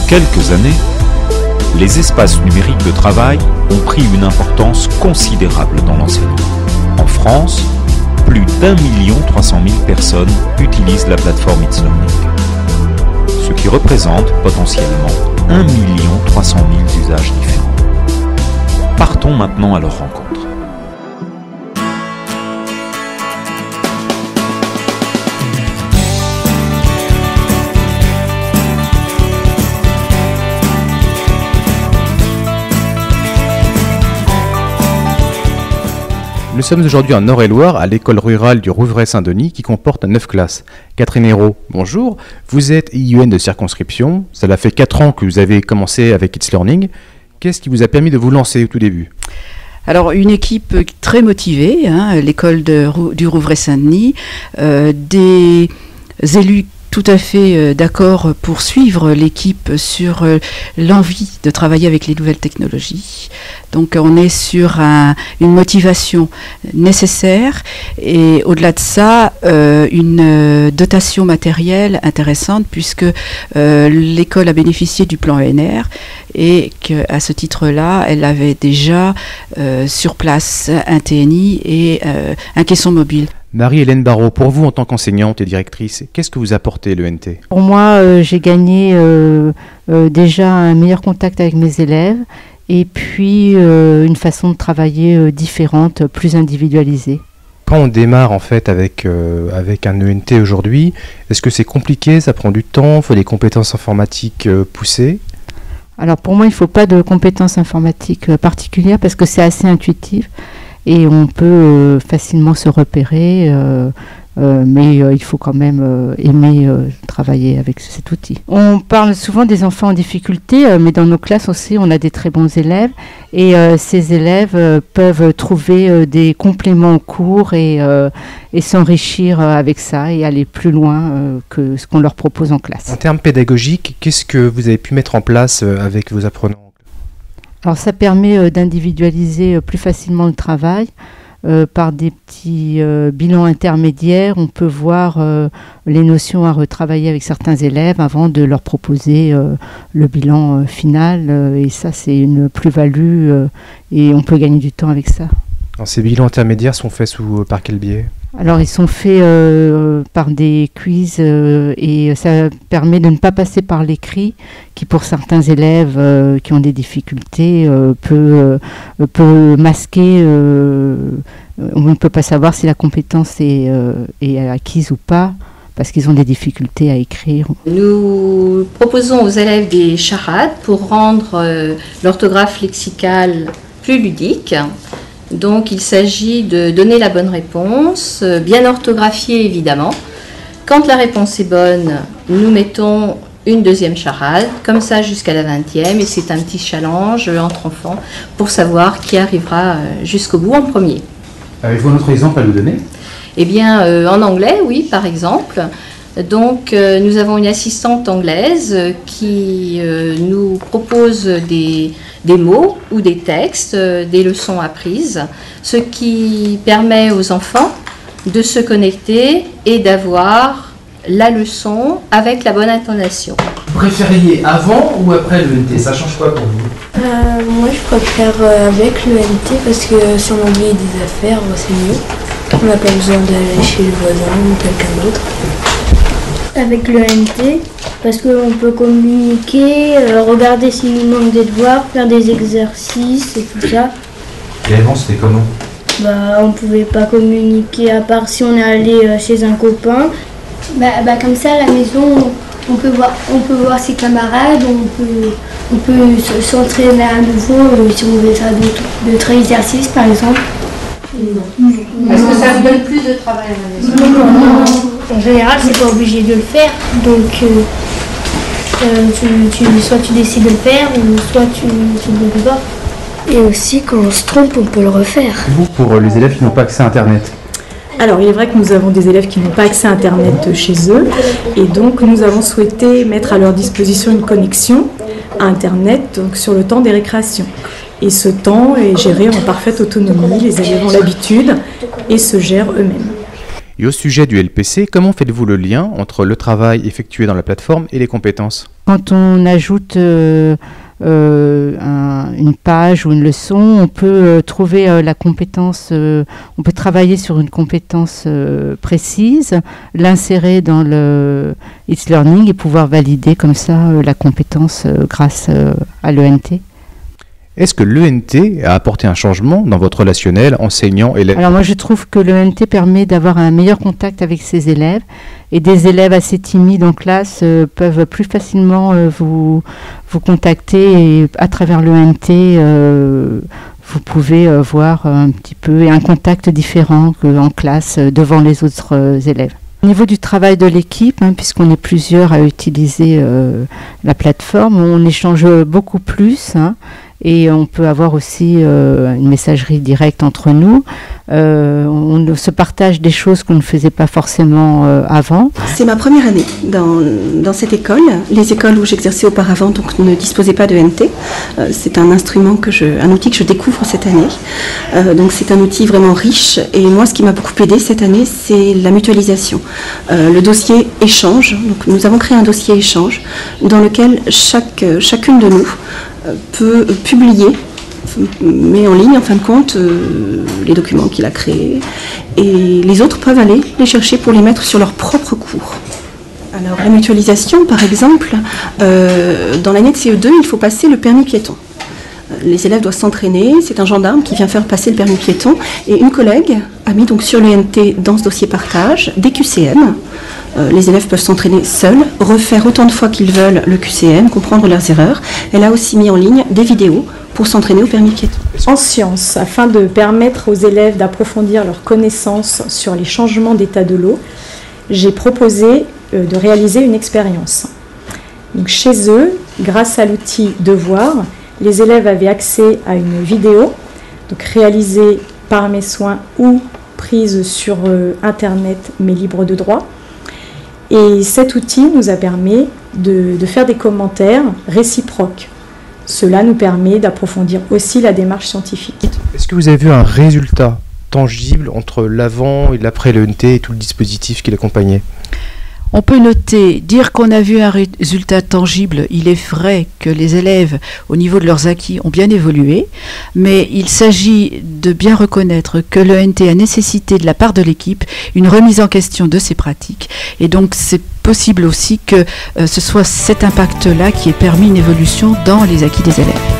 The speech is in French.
quelques années, les espaces numériques de travail ont pris une importance considérable dans l'enseignement. En France, plus d'1 300 000 personnes utilisent la plateforme It's Learning, ce qui représente potentiellement 1 300 000 usages différents. Partons maintenant à leur rencontre. Nous sommes aujourd'hui en Eure-et-Loir à l'école rurale du Rouvray-Saint-Denis qui comporte 9 classes. Catherine Hérault, bonjour. Vous êtes IUN de circonscription. Cela fait 4 ans que vous avez commencé avec It's Learning. Qu'est-ce qui vous a permis de vous lancer au tout début ? Alors, une équipe très motivée, l'école du Rouvray-Saint-Denis, des élus tout à fait d'accord pour suivre l'équipe sur l'envie de travailler avec les nouvelles technologies. Donc on est sur une motivation nécessaire et au-delà de ça, une dotation matérielle intéressante puisque l'école a bénéficié du plan ENR et qu'à ce titre-là, elle avait déjà sur place un TNI et un caisson mobile. Marie-Hélène Barrault, pour vous en tant qu'enseignante et directrice, qu'est-ce que vous apportez l'ENT ? Pour moi, j'ai gagné déjà un meilleur contact avec mes élèves et puis une façon de travailler différente, plus individualisée. Quand on démarre en fait avec un ENT aujourd'hui, est-ce que c'est compliqué, ça prend du temps, il faut des compétences informatiques poussées ? Alors pour moi, il ne faut pas de compétences informatiques particulières parce que c'est assez intuitif. Et on peut facilement se repérer, mais il faut quand même aimer travailler avec cet outil. On parle souvent des enfants en difficulté, mais dans nos classes aussi, on a des très bons élèves. Et ces élèves peuvent trouver des compléments au cours et s'enrichir avec ça et aller plus loin que ce qu'on leur propose en classe. En termes pédagogiques, qu'est-ce que vous avez pu mettre en place avec vos apprenants ? Alors ça permet d'individualiser plus facilement le travail par des petits bilans intermédiaires. On peut voir les notions à retravailler avec certains élèves avant de leur proposer le bilan final. Et ça, c'est une plus-value et on peut gagner du temps avec ça. Alors, ces bilans intermédiaires sont faits par quel biais ? Alors ils sont faits par des quiz et ça permet de ne pas passer par l'écrit qui pour certains élèves qui ont des difficultés peut masquer, on ne peut pas savoir si la compétence est acquise ou pas parce qu'ils ont des difficultés à écrire. Nous proposons aux élèves des charades pour rendre l'orthographe lexicale plus ludique. Donc il s'agit de donner la bonne réponse, bien orthographiée évidemment. Quand la réponse est bonne, nous mettons une deuxième charade, comme ça jusqu'à la 20e, et c'est un petit challenge entre enfants pour savoir qui arrivera jusqu'au bout en premier. Avez-vous un autre exemple à nous donner ? Eh bien, en anglais, oui, par exemple. Donc, nous avons une assistante anglaise qui nous propose des mots ou des textes, des leçons apprises, ce qui permet aux enfants de se connecter et d'avoir la leçon avec la bonne intonation. Vous préfériez avant ou après l'ENT ? Ça change quoi pour vous ? Moi, je préfère avec l'ENT parce que si on oublie des affaires, c'est mieux. On n'a pas besoin d'aller chez le voisin ou quelqu'un d'autre. Avec l'ENT, parce qu'on peut communiquer, regarder s'il nous manque des devoirs, faire des exercices et tout ça. Et avant, c'était comment ? On pouvait pas communiquer à part si on est allé chez un copain. Comme ça, à la maison, on peut voir ses camarades, on peut s'entraîner à nouveau si on veut faire d'autres exercices, par exemple. Est-ce que ça vous donne plus de travail à la maison ? Non. En général, c'est pas obligé de le faire, donc soit tu décides de le faire, ou soit tu ne le fais pas. Et aussi, quand on se trompe, on peut le refaire. Vous, pour les élèves qui n'ont pas accès à Internet ? Alors, il est vrai que nous avons des élèves qui n'ont pas accès à Internet chez eux, et donc nous avons souhaité mettre à leur disposition une connexion à Internet donc, sur le temps des récréations. Et ce temps est géré en parfaite autonomie, les élèves ont l'habitude et se gèrent eux-mêmes. Et au sujet du LPC, comment faites-vous le lien entre le travail effectué dans la plateforme et les compétences? Quand on ajoute une page ou une leçon, on peut trouver la compétence, on peut travailler sur une compétence précise, l'insérer dans le e-learning et pouvoir valider comme ça la compétence grâce à l'ENT. Est-ce que l'ENT a apporté un changement dans votre relationnel enseignant-élève? Alors moi je trouve que l'ENT permet d'avoir un meilleur contact avec ses élèves et des élèves assez timides en classe peuvent plus facilement vous contacter et à travers l'ENT vous pouvez voir un petit peu un contact différent qu'en classe devant les autres élèves. Au niveau du travail de l'équipe, puisqu'on est plusieurs à utiliser la plateforme, on échange beaucoup plus. Et on peut avoir aussi une messagerie directe entre nous. On se partage des choses qu'on ne faisait pas forcément avant. C'est ma première année dans cette école. Les écoles où j'exerçais auparavant donc, ne disposaient pas de NT. C'est un instrument, un outil que je découvre cette année. Donc c'est un outil vraiment riche. Et moi, ce qui m'a beaucoup aidé cette année, c'est la mutualisation. Le dossier échange. Donc nous avons créé un dossier échange dans lequel chacune de nous peut publier, met en ligne en fin de compte les documents qu'il a créés et les autres peuvent aller les chercher pour les mettre sur leur propre cours. Alors la mutualisation par exemple, dans l'année de CE2 il faut passer le permis piéton. Les élèves doivent s'entraîner, c'est un gendarme qui vient faire passer le permis piéton et une collègue a mis donc sur l'ENT dans ce dossier partage des QCM. Les élèves peuvent s'entraîner seuls, refaire autant de fois qu'ils veulent le QCM, comprendre leurs erreurs. Elle a aussi mis en ligne des vidéos pour s'entraîner au permis piéton. En sciences, afin de permettre aux élèves d'approfondir leurs connaissances sur les changements d'état de l'eau, j'ai proposé de réaliser une expérience. Donc chez eux, grâce à l'outil Devoir, les élèves avaient accès à une vidéo, donc réalisée par mes soins ou prise sur Internet mais libre de droit. Et cet outil nous a permis de faire des commentaires réciproques. Cela nous permet d'approfondir aussi la démarche scientifique. Est-ce que vous avez vu un résultat tangible entre l'avant et l'après l'ENT et tout le dispositif qui l'accompagnait? On peut noter, dire qu'on a vu un résultat tangible, il est vrai que les élèves, au niveau de leurs acquis, ont bien évolué, mais il s'agit de bien reconnaître que l'ENT a nécessité de la part de l'équipe une remise en question de ses pratiques, et donc c'est possible aussi que ce soit cet impact-là qui ait permis une évolution dans les acquis des élèves.